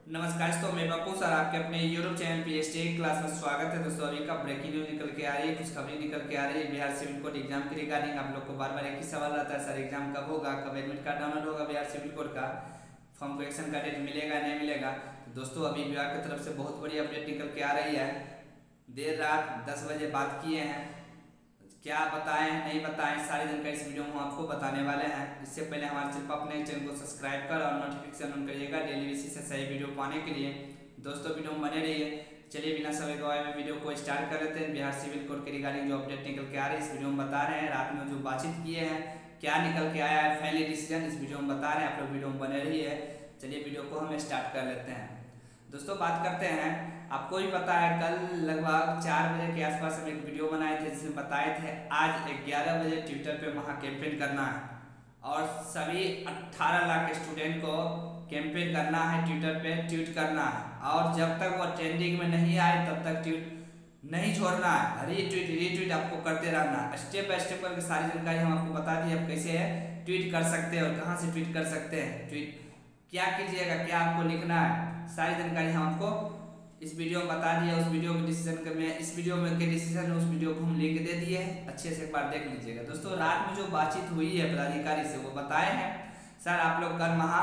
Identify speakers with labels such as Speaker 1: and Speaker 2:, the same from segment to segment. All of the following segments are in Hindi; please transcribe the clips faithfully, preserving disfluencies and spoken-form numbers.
Speaker 1: नमस्कार दोस्तों, मैं पप्पू सर आपके अपने यूट्यूब चैनल पीएसटी क्लास में स्वागत है। दोस्तों अभी का ब्रेकिंग न्यूज निकल के आ रही है, कुछ खबरें निकल के आ रही है बिहार सिविल कोड एग्जाम के रिगार्डिंग। आप लोग को बार बार एक ही सवाल आता है, सर एग्जाम कब होगा, कब एडमिट कार्ड डाउनलोड होगा, बिहार सिविल कोड का फॉर्म करेक्शन का डेट मिलेगा नहीं मिलेगा। तो दोस्तों अभी विभाग की तरफ से बहुत बड़ी अपडेट निकल के आ रही है। देर रात दस बजे बात किए हैं, क्या बताएं नहीं बताएं सारी जानकारी इस वीडियो में हम आपको बताने वाले हैं। इससे पहले हमारे चैनल अपने चैनल को सब्सक्राइब कर और नोटिफिकेशन ऑन करिएगा डेली बेसिस से सही वीडियो पाने के लिए। दोस्तों वीडियो में बने रहिए। चलिए बिना समय गवाए में वीडियो को स्टार्ट कर लेते हैं। बिहार सिविल कोड के रिगार्डिंग जो अपडेट निकल के आ रही है इस वीडियो में बता रहे हैं। रात में जो बातचीत किए हैं क्या निकल के आया है फाइनली डिसीजन इस वीडियो में बता रहे हैं। आप लोग वीडियो में बने रहिए। चलिए वीडियो को हम स्टार्ट कर लेते हैं। दोस्तों बात करते हैं, आपको भी पता है कल लगभग चार बजे के आसपास हम एक वीडियो बनाए थे जिसमें बताए थे आज ग्यारह बजे ट्विटर पे महा कैंपेन करना है और सभी अठारह लाख स्टूडेंट को कैंपेन करना है, ट्विटर पे ट्वीट करना है और जब तक वो ट्रेंडिंग में नहीं आए तब तक ट्वीट नहीं छोड़ना है। रीट्वीट रीट्वीट आपको करते रहना है। स्टेप बाय स्टेप करके सारी जानकारी हम आपको बता दी, आप कैसे है ट्वीट कर सकते हैं और कहाँ से ट्वीट कर सकते हैं, ट्वीट क्या कीजिएगा, क्या आपको लिखना है, सारी जानकारी हम आपको इस वीडियो में बता दिया। उस वीडियो के डिसीजन में इस वीडियो में के डिसीजन उस वीडियो को हम लिंक दे दिए हैं, अच्छे से एक बार देख लीजिएगा। दोस्तों रात में जो बातचीत हुई है पदाधिकारी से वो बताए हैं, सर आप लोग कल महा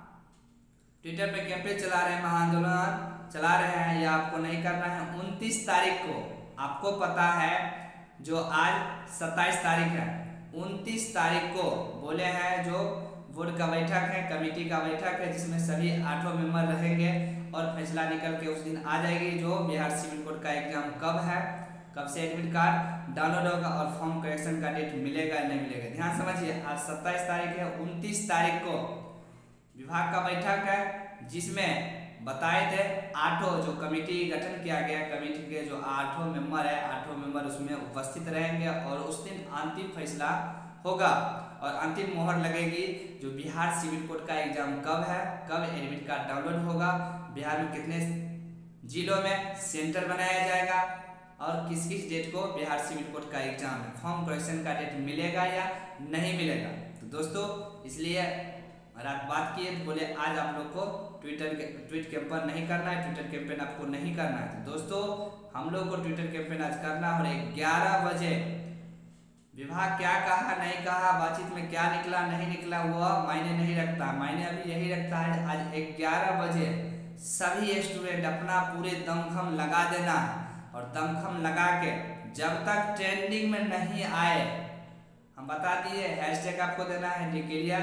Speaker 1: ट्विटर पे कैंपेन चला रहे हैं, महा आंदोलन चला रहे हैं या आपको नहीं करना है। उनतीस तारीख को आपको पता है जो आज सत्ताईस तारीख है, उनतीस तारीख को बोले हैं जो बोर्ड का बैठक है, कमेटी का बैठक है जिसमें सभी आठों मेंबर रहेंगे और फैसला निकल के उस दिन आ जाएगी जो बिहार सिविल कोड का एग्जाम कब है, कब से एडमिट कार्ड डाउनलोड होगा और फॉर्म करेक्शन का डेट मिलेगा नहीं मिलेगा। ध्यान समझिए, आज सत्ताईस तारीख है, उनतीस तारीख को विभाग का बैठक है जिसमें बताए थे आठों जो कमेटी गठन किया गया, कमेटी के जो आठों मेंबर है आठों मेंबर उसमें उपस्थित रहेंगे और उस दिन अंतिम फैसला होगा और अंतिम मोहर लगेगी जो बिहार सिविल कोड का एग्जाम कब है, कब एडमिट कार्ड डाउनलोड होगा, बिहार में कितने जिलों में सेंटर बनाया जाएगा और किस किस डेट को बिहार सिविल कोड का एग्जाम है, फॉर्म करेक्शन का डेट मिलेगा या नहीं मिलेगा। तो दोस्तों इसलिए रात बात किए तो बोले आज आप लोग को ट्विटर के ट्वीट कैंपेन नहीं करना है, ट्विटर कैंपेन आपको नहीं करना है। तो दोस्तों हम लोग को ट्विटर कैंपेन आज करना है और ग्यारह बजे विभाग क्या कहा नहीं कहा, बातचीत में क्या निकला नहीं निकला वो मायने नहीं रखता, मायने अभी यही रखता है आज ग्यारह बजे सभी स्टूडेंट अपना पूरे दमखम लगा देना है और दमखम लगा के जब तक ट्रेंडिंग में नहीं आए, हम बता दिए हैशटैग आपको देना है डिक्लेयर,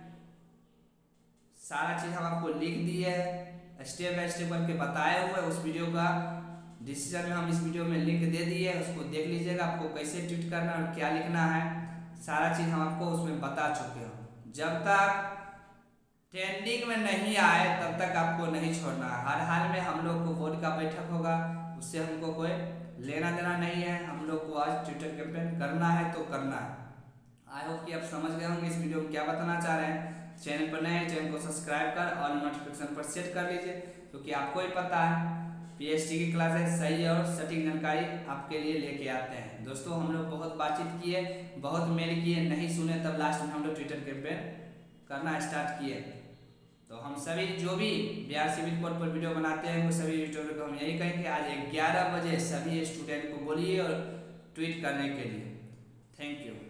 Speaker 1: सारा चीज हम आपको लिख दिए है, स्टेप बाय स्टेप करके बताए हुए उस वीडियो का डिसीजन में हम इस वीडियो में लिंक दे दिए, उसको देख लीजिएगा आपको कैसे ट्वीट करना और क्या लिखना है, सारा चीज हम आपको उसमें बता चुके हैं। जब तक ट्रेंडिंग में नहीं आए तब तक आपको नहीं छोड़ना है। हर हाल में हम लोग को बोर्ड का बैठक होगा, उससे हमको कोई लेना देना नहीं है, हम लोग को आज ट्विटर कैंपेन करना है तो करना है। आई होप कि आप समझ गए होंगे इस वीडियो में क्या बताना चाह रहे हैं। चैनल पर नए चैनल को सब्सक्राइब कर और नोटिफिकेशन पर सेट कर लीजिए क्योंकि आपको ही पता है पीएचडी की क्लासेस सही और सटीक जानकारी आपके लिए लेके आते हैं। दोस्तों हम लोग बहुत बातचीत किए, बहुत मेल किए, नहीं सुने तब लास्ट में हम लोग ट्विटर कैंपेन करना स्टार्ट किए। तो हम सभी जो भी बिहार सिविल कोड पर वीडियो बनाते हैं वो सभी यूट्यूबर को हम यही कहेंगे आज ग्यारह बजे सभी स्टूडेंट को बोलिए और ट्वीट करने के लिए। Thank you.